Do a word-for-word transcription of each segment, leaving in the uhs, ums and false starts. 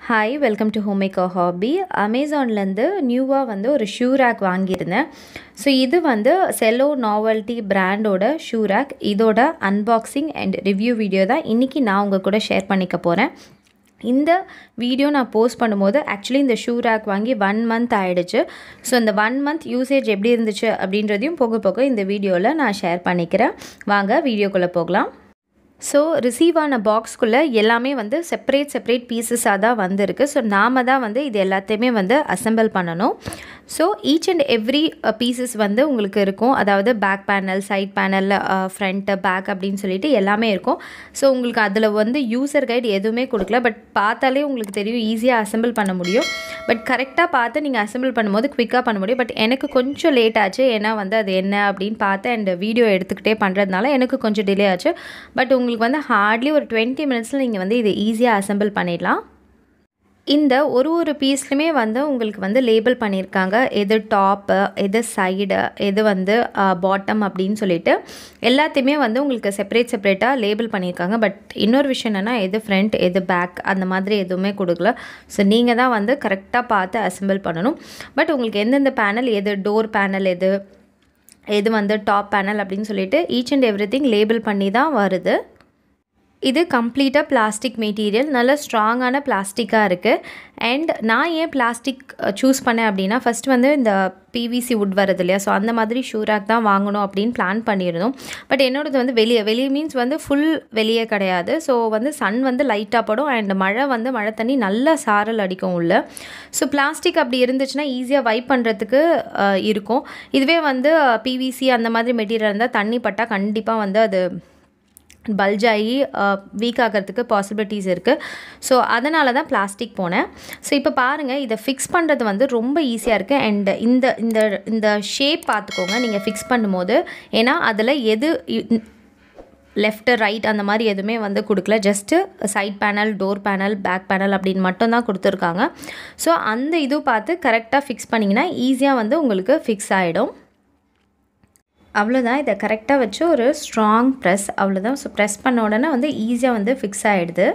Hi, welcome to Homemaker Hobby. Amazonலேருந்து நியூவாக வந்து ஒரு ஷூ ரேக் வாங்கியிருந்தேன். ஸோ இது வந்து Cello novelty பிராண்டோட ஷூ ரேக். இதோட அன்பாக்சிங் அண்ட் ரிவ்யூ வீடியோ தான் இன்றைக்கி நான் உங்கள் கூட ஷேர் பண்ணிக்க போகிறேன். இந்த வீடியோ நான் போஸ்ட் பண்ணும்போது ஆக்சுவலி இந்த ஷூ ரேக் வாங்கி ஒன் மந்த் ஆகிடுச்சு. ஸோ இந்த ஒன் மந்த் யூசேஜ் எப்படி இருந்துச்சு அப்படின்றதையும் போக போக இந்த வீடியோவில் நான் ஷேர் பண்ணிக்கிறேன். வாங்க வீடியோக்குள்ளே போகலாம். ஸோ ரிசீவ் ஆன பாக்ஸ்குள்ளே எல்லாமே வந்து செப்பரேட் செப்பரேட் பீசஸாக தான் வந்திருக்கு. ஸோ நாம் தான் வந்து இது எல்லாத்தையுமே வந்து அசெம்பிள் பண்ணணும். So each and every pieces வந்து உங்களுக்கு இருக்கும். அதாவது back panel, side panel, front, back அப்படின்னு சொல்லிட்டு எல்லாமே இருக்கும். ஸோ உங்களுக்கு அதில் வந்து யூசர் கைடு எதுவுமே கொடுக்கல. பட் பார்த்தாலே உங்களுக்கு தெரியும் ஈஸியாக அசெம்பிள் பண்ண முடியும். பட் கரெக்டாக பார்த்து நீங்கள் அசெம்பிள் பண்ணும்போது குவிக்காக பண்ண முடியும். பட் எனக்கு கொஞ்சம் லேட் ஆச்சு. ஏன்னா வந்து அது என்ன அப்படின்னு பார்த்து அண்ட் வீடியோ எடுத்துக்கிட்டே பண்ணுறதுனால எனக்கு கொஞ்சம் டிலே ஆச்சு. பட் உங்களுக்கு உங்களுக்கு வந்து ஹார்ட்லி ஒரு டுவெண்ட்டி மினிட்ஸில் நீங்கள் வந்து இதை ஈஸியாக அசெம்பிள் பண்ணிடலாம். இந்த ஒரு ஒரு பீஸ்லையுமே வந்து உங்களுக்கு வந்து லேபிள் பண்ணியிருக்காங்க. எது டாப்பு, எது சைடு, எது வந்து பாட்டம் அப்படின்னு சொல்லிட்டு எல்லாத்தையுமே வந்து உங்களுக்கு செப்பரேட் செப்பரேட்டாக லேபிள் பண்ணியிருக்காங்க. பட் இன்னொரு விஷயம் என்னென்னா எது ஃப்ரண்ட், எது பேக் அந்த மாதிரி எதுவுமே கொடுக்கல. ஸோ நீங்கள் தான் வந்து கரெக்டாக பார்த்து அசெம்பிள் பண்ணணும். பட் உங்களுக்கு எந்தெந்த பேனல், எது டோர் பேனல், எது எது வந்து டாப் பேனல் அப்படின்னு சொல்லிட்டு each and every thing label பண்ணி தான் வருது. இது கம்ப்ளீட்டாக பிளாஸ்டிக் மெட்டீரியல், நல்ல ஸ்ட்ராங்கான பிளாஸ்டிக்காக இருக்குது. அண்ட் நான் ஏன் பிளாஸ்டிக் சூஸ் பண்ணேன் அப்படின்னா ஃபஸ்ட் வந்து இந்த பிவிசி வுட் வருது இல்லையா, ஸோ அந்த மாதிரி ஷூ ரேக் தான் வாங்கணும் அப்படின்னு பிளான் பண்ணியிருந்தோம். பட் என்னோடது வந்து வெளியே வெளியே மீன்ஸ் வந்து ஃபுல் வெளியே கிடையாது. ஸோ வந்து சன் வந்து லைட்டாக படும் அண்ட் மழை வந்து மழை தண்ணி நல்லா சாரல் அடிக்கும் உள்ள. ஸோ பிளாஸ்டிக் அப்படி இருந்துச்சுன்னா ஈஸியாக வைப் பண்ணுறதுக்கு இருக்கும். இதுவே வந்து பிவிசி அந்த மாதிரி மெட்டீரியல் இருந்தால் தண்ணி பட்டால் கண்டிப்பாக வந்து அது பல்ஜ் ஆகி வீக் ஆகிறதுக்கு பாசிபிலிட்டிஸ் இருக்குது. ஸோ அதனால தான் பிளாஸ்டிக் போனேன். ஸோ இப்போ பாருங்கள், இதை ஃபிக்ஸ் பண்ணுறது வந்து ரொம்ப ஈஸியாக இருக்குது. அண்ட் இந்த இந்த இந்த ஷேப் பார்த்துக்கோங்க நீங்கள் ஃபிக்ஸ் பண்ணும்போது. ஏன்னா அதில் எது லெஃப்ட்டு ரைட் அந்த மாதிரி எதுவுமே வந்து கொடுக்கல. Just side panel, door panel, back panel அப்படின்னு மட்டும்தான் கொடுத்துருக்காங்க. ஸோ அந்த இது பார்த்து கரெக்டாக ஃபிக்ஸ் பண்ணிங்கன்னா ஈஸியாக வந்து உங்களுக்கு ஃபிக்ஸ் ஆகிடும். அவ்வளோதான். இதை கரெக்டாக வச்சு ஒரு ஸ்ட்ராங் ப்ரெஸ், அவ்வளோதான். ஸோ ப்ரெஸ் பண்ண உடனே வந்து ஈஸியாக வந்து ஃபிக்ஸ் ஆகிடுது.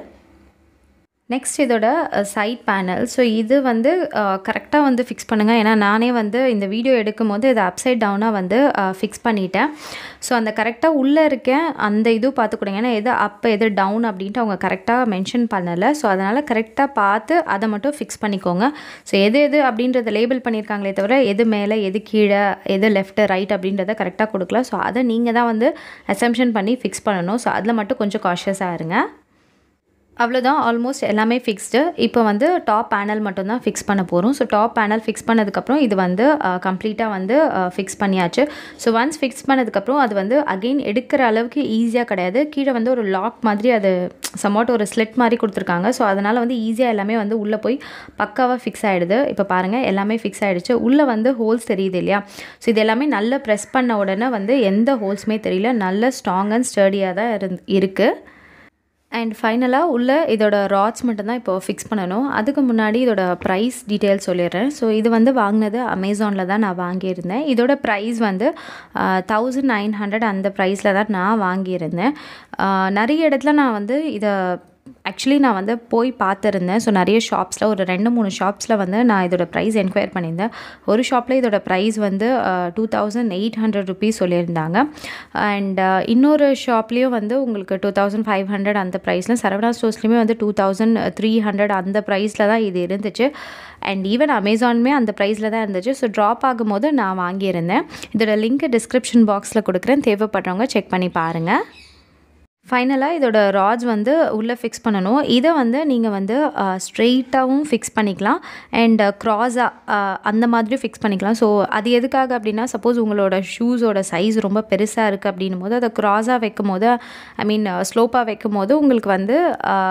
நெக்ஸ்ட் இதோட சைட் பேனல். ஸோ இது வந்து கரெக்டாக வந்து ஃபிக்ஸ் பண்ணுங்கள். ஏன்னா நானே வந்து இந்த வீடியோ எடுக்கும் போது இதை அப்சைட் டவுனாக வந்து ஃபிக்ஸ் பண்ணிட்டேன். ஸோ அந்த கரெக்டாக உள்ளே இருக்கேன் அந்த இது பார்த்துக்கூடாங்க. ஏன்னா எது அப் எது டவுன் அப்படின்ட்டு அவங்க கரெக்டாக மென்ஷன் பண்ணலை. ஸோ அதனால் கரெக்டாக பார்த்து அதை மட்டும் ஃபிக்ஸ் பண்ணிக்கோங்க. ஸோ எது எது அப்படின்றத லேபிள் பண்ணியிருக்காங்களே தவிர எது மேலே எது கீழே எது லெஃப்ட்டு ரைட் அப்படின்றத கரெக்டாக கொடுக்கல. ஸோ அதை நீங்கள் தான் வந்து அசம்ஷன் பண்ணி ஃபிக்ஸ் பண்ணணும். ஸோ அதில் மட்டும் கொஞ்சம் காஷியஸாக இருங்க. அவ்வளோதான், ஆல்மோஸ்ட் எல்லாமே ஃபிக்ஸ்டு. இப்போ வந்து டாப் பேனல் மட்டும்தான் ஃபிக்ஸ் பண்ண போகிறோம். ஸோ டாப் பேனல் ஃபிக்ஸ் பண்ணதுக்கப்புறம் இது வந்து கம்ப்ளீட்டாக வந்து ஃபிக்ஸ் பண்ணியாச்சு. ஸோ ஒன்ஸ் ஃபிக்ஸ் பண்ணதுக்கப்புறம் அது வந்து அகெயின் எடுக்கிற அளவுக்கு ஈஸியாக கிடையாது. கீழே வந்து ஒரு லாக் மாதிரி அது சம்வாட் ஒரு ஸ்லிட் மாதிரி கொடுத்துருக்காங்க. ஸோ அதனால் வந்து ஈஸியாக எல்லாமே வந்து உள்ளே போய் பக்காவாக ஃபிக்ஸ் ஆகிடுது. இப்போ பாருங்கள், எல்லாமே ஃபிக்ஸ் ஆகிடுச்சு. உள்ளே வந்து ஹோல்ஸ் தெரியுது இல்லையா. ஸோ இது எல்லாமே நல்லா ப்ரெஸ் பண்ண உடனே வந்து எந்த ஹோல்ஸுமே தெரியல. நல்ல ஸ்ட்ராங் அண்ட் ஸ்டர்டியாக தான் இருந்து இருக்குது. அண்ட் ஃபைனலாக உள்ள இதோட ராட்ஸ் மட்டும்தான் இப்போ ஃபிக்ஸ் பண்ணணும். அதுக்கு முன்னாடி இதோட ப்ரைஸ் டீட்டெயில் சொல்லிடுறேன். ஸோ இது வந்து வாங்கினது அமேசானில் தான் நான் வாங்கியிருந்தேன். இதோட ப்ரைஸ் வந்து தௌசண்ட் நைன் ஹண்ட்ரட் அந்த ப்ரைஸில் தான் நான் வாங்கியிருந்தேன். நிறைய இடத்துல நான் வந்து இதை ஆக்சுவலி நான் வந்து போய் பார்த்துருந்தேன். ஸோ நிறைய ஷாப்ஸில் ஒரு ரெண்டு மூணு ஷாப்ஸில் வந்து நான் இதோட ப்ரைஸ் என்கொயர் பண்ணியிருந்தேன். ஒரு ஷாப்பில் இதோட ப்ரைஸ் வந்து two thousand eight hundred rupees சொல்லியிருந்தாங்க. அண்ட் இன்னொரு ஷாப்லேயும் வந்து உங்களுக்கு டூ தௌசண்ட் ஃபைவ் ஹண்ட்ரட் அந்த ப்ரைஸில், சரவணா ஸ்டோர்ஸ்லேயுமே வந்து டூ தௌசண்ட் த்ரீ ஹண்ட்ரட் அந்த ப்ரைஸில் தான் இது இருந்துச்சு. அண்ட் ஈவன் அமேசானுமே அந்த ப்ரைஸில் தான் இருந்துச்சு. ஸோ ட்ராப் ஆகும்போது நான் வாங்கியிருந்தேன். இதோட லிங்க் டிஸ்கிரிப்ஷன் பாக்ஸில் கொடுக்குறேன், தேவைப்படுறவங்க செக் பண்ணி பாருங்கள். ஃபைனலாக இதோட ராட்ஸ் வந்து உள்ளே ஃபிக்ஸ் பண்ணணும். இதை வந்து நீங்கள் வந்து ஸ்ட்ரெயிட்டாகவும் ஃபிக்ஸ் பண்ணிக்கலாம் அண்ட் க்ராஸாக அந்த மாதிரி ஃபிக்ஸ் பண்ணிக்கலாம். ஸோ அது எதுக்காக அப்படின்னா சப்போஸ் உங்களோட ஷூஸோட சைஸ் ரொம்ப பெருசாக இருக்குது அப்படின்னும் போது அதை க்ராஸாக வைக்கும் போது ஐ மீன் ஸ்லோப்பாக வைக்கும் போது உங்களுக்கு வந்து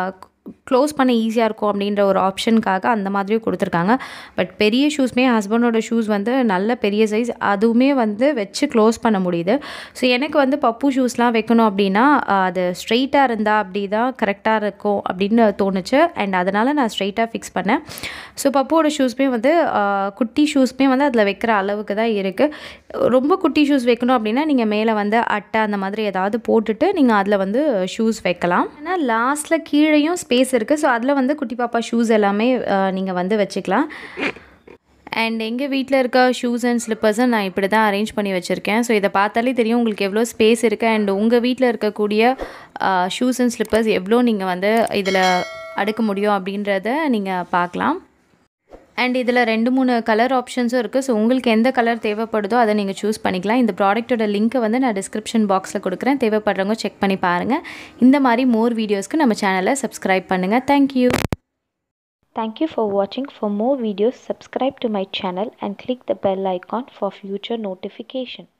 க்ளோஸ் பண்ண ஈஸியாக இருக்கும் அப்படின்ற ஒரு ஆப்ஷனுக்காக அந்த மாதிரியும் கொடுத்துருக்காங்க. பட் பெரிய ஷூஸ்மே ஹஸ்பண்டோட ஷூஸ் வந்து நல்ல பெரிய சைஸ், அதுவுமே வந்து வச்சு க்ளோஸ் பண்ண முடியுது. ஸோ எனக்கு வந்து பப்பு ஷூஸ்லாம் வைக்கணும் அப்படின்னா அது ஸ்ட்ரெயிட்டாக இருந்தால் அப்படி தான் கரெக்டாக இருக்கும் அப்படின்னு தோணுச்சு. அண்ட் அதனால் நான் ஸ்ட்ரெயிட்டாக ஃபிக்ஸ் பண்ணேன். ஸோ பப்போட ஷூஸ்மே வந்து குட்டி ஷூஸ்மே வந்து அதில் வைக்கிற அளவுக்கு தான் இருக்குது. ரொம்ப குட்டி ஷூஸ் வைக்கணும் அப்படின்னா நீங்கள் மேலே வந்து அட்டை அந்த மாதிரி ஏதாவது போட்டுட்டு நீங்கள் அதில் வந்து ஷூஸ் வைக்கலாம். ஏன்னா லாஸ்ட்டில் கீழேயும் ஸ்பேஸ் ஸ்பேஸ் இருக்குது. ஸோ அதில் வந்து குட்டி பாப்பா ஷூஸ் எல்லாமே நீங்கள் வந்து வச்சுக்கலாம். அண்ட் எங்கள் வீட்டில் இருக்க ஷூஸ் அண்ட் ஸ்லிப்பர்ஸை நான் இப்படி தான் அரேஞ்ச் பண்ணி வச்சுருக்கேன். ஸோ இதை பார்த்தாலே தெரியும் உங்களுக்கு எவ்வளோ ஸ்பேஸ் இருக்குது. அண்ட் உங்கள் வீட்டில் இருக்கக்கூடிய ஷூஸ் அண்ட் ஸ்லிப்பர்ஸ் எவ்வளோ நீங்கள் வந்து இதில் அடுக்க முடியும் அப்படின்றத நீங்கள் பார்க்கலாம். அண்ட் இதில் ரெண்டு மூணு கலர் ஆப்ஷன்ஸும் இருக்குது. ஸோ உங்களுக்கு எந்த கலர் தேவைப்படுதோ அதை நீங்கள் சூஸ் பண்ணிக்கலாம். இந்த ப்ராடக்ட்டோட லிங்க்கை வந்து நான் டிஸ்கிரிப்ஷன் பாக்ஸில் கொடுக்குறேன். தேவைப்படுறவங்க செக் பண்ணி பாருங்கள். இந்த மாதிரி மோர் வீடியோஸ்க்கு நம்ம சேனலை சப்ஸ்கிரைப் பண்ணுங்கள். Thank you. Thank you for watching. For more videos, subscribe to my channel and click the bell icon for future notification.